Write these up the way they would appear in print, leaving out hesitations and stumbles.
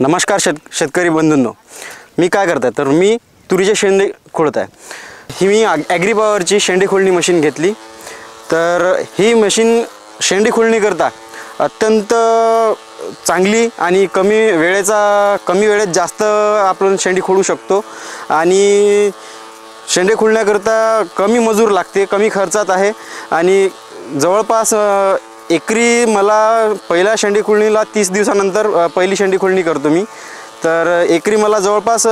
नमस्कार शेतकरी बंधूंनो, मी काय करताय तर मी तुरीचे शेंडे खोडत आहे। ही मी ॲग्री पॉवरची शेंडे खोडणी मशीन घेतली। तर ही मशीन शेंडे खोडणी करता अत्यंत चांगली आणि कमी वेळेत जास्त आपण शेंडी खोडू शकतो आणि शेंडे खोडण्याकरता कमी मजूर लागते, कमी खर्चात आहे आणि जवळपास एकरी मला पहिल्या शेंडी खोडणीला 30 दिवसानंतर पहिली शेंडी खोडणी करतो मी। तर एकरी मला जवळपास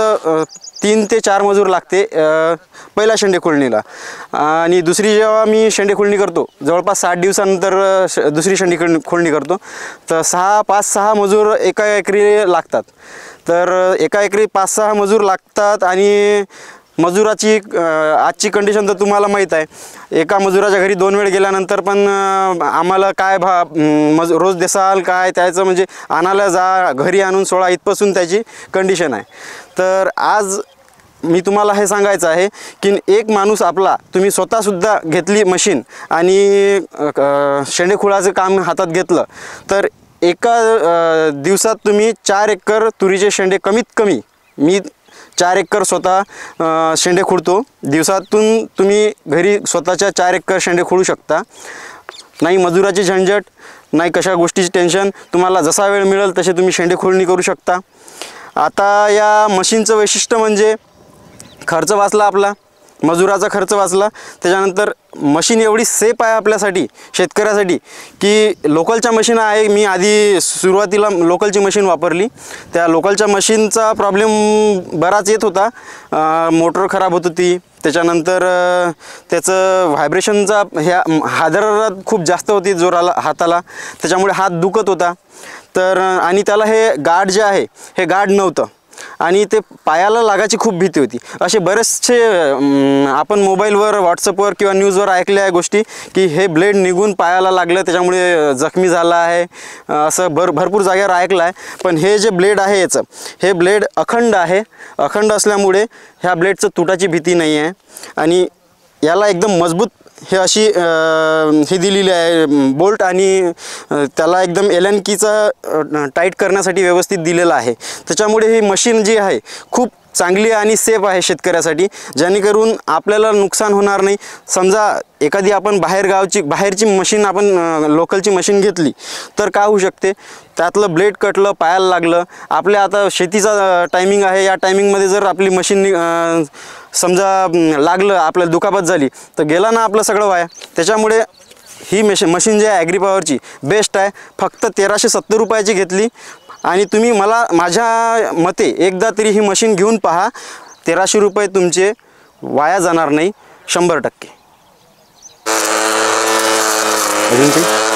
3 ते 4 मजूर लागते पहिल्या शेंडे खोडणीला आणि दुसरी जेव्हा मी शेंडे खोडणी करतो जवळपास 60 दिवसानंतर दुसरी शेंडी खोडणी करतो तर 5-6 मजूर एका एकरी लागतात। तर एका एकरी 5-6 मजूर लागतात आणि मजुराची आजची कंडिशन तर तुम्हाला माहीत आहे। एका मजुराच्या घरी 2 वेळ गेल्यानंतर पण आम्हाला काय रोज देसाल काय त्याचं म्हणजे आणायला जा घरी आणून सोडा इथपासून त्याची कंडिशन आहे। तर आज मी तुम्हाला हे सांगायचं आहे की एक माणूस आपला तुम्ही स्वतःसुद्धा घेतली मशीन आणि शेंडे खोडाचं काम हातात घेतलं तर एका दिवसात तुम्ही 4 एकर तुरीचे शेंडे कमीत कमी मी 4 एकर स्वतः शेंडे खोडतो। दिवसातून तुम्ही घरी स्वतःच्या 4 एकर शेंडे खोडू शकता। नाही मजुराची झंझट, नाही कशा गोष्टीची टेन्शन, तुम्हाला जसा वेळ मिळेल तसे तुम्ही शेंडे खोडणी करू शकता। आता या मशीनचं वैशिष्ट्य म्हणजे खर्च वाचला, आपला मजुराचा खर्च वाचला। त्याच्यानंतर मशीन एवढी सेफ आहे आपल्यासाठी शेतकऱ्यासाठी की लोकलच्या मशीन आहे। मी आधी सुरुवातीला लोकलची मशीन वापरली, त्या लोकलच्या मशीनचा प्रॉब्लेम बराच येत होता। मोटर खराब होत होती, त्याच्यानंतर त्याचं व्हायब्रेशनचा ह्या हादरत खूप जास्त होती जोराला हाताला, त्याच्यामुळे हात दुखत होता। तर आणि त्याला हे गार्ड जे आहे हे गार्ड नव्हतं आणि ते पायाला लागायची खूप भीती होती। असे बरेचसे आपण मोबाईलवर व्हॉट्सअपवर किंवा न्यूजवर ऐकल्या गोष्टी की हे ब्लेड निघून पायाला लागलं त्याच्यामुळे जखमी झाला आहे, असं भरपूर जागेवर ऐकलं आहे। पण हे जे ब्लेड आहे हे ब्लेड अखंड आहे। अखंड असल्यामुळे ह्या ब्लेडचं तुटाची भीती नाही आहे आणि याला एकदम मजबूत हे अशी हे दिलेली आहे बोल्ट आणि त्याला एकदम एलन कीचा टाईट करण्यासाठी व्यवस्थित दिलेला आहे। त्याच्यामुळे ही मशीन जी आहे खूप चांगली आणि सेफ आहे शेतकऱ्यासाठी, जेणेकरून आपल्याला नुकसान होणार नाही। समजा एखादी आपण बाहेरची मशीन आपण लोकलची मशीन घेतली तर काय होऊ शकते, त्यातलं ब्लेड कटलं, पायाला लागलं, आपल्या आता शेतीचा टायमिंग आहे, या टायमिंगमध्ये जर आपली मशीन समजा लागलं, आपल्याला दुखापत झाली तर गेला ना आपलं सगळं वाया। त्याच्यामुळे ही मशीन जी आहे ॲग्री पॉवरची बेस्ट आहे। फक्त 1370 रुपयाची घेतली आणि तुम्ही माझ्या मते एकदा तरी ही मशीन घेऊन पहा, 1300 रुपये तुमचे वाया जाणार नाही 100%।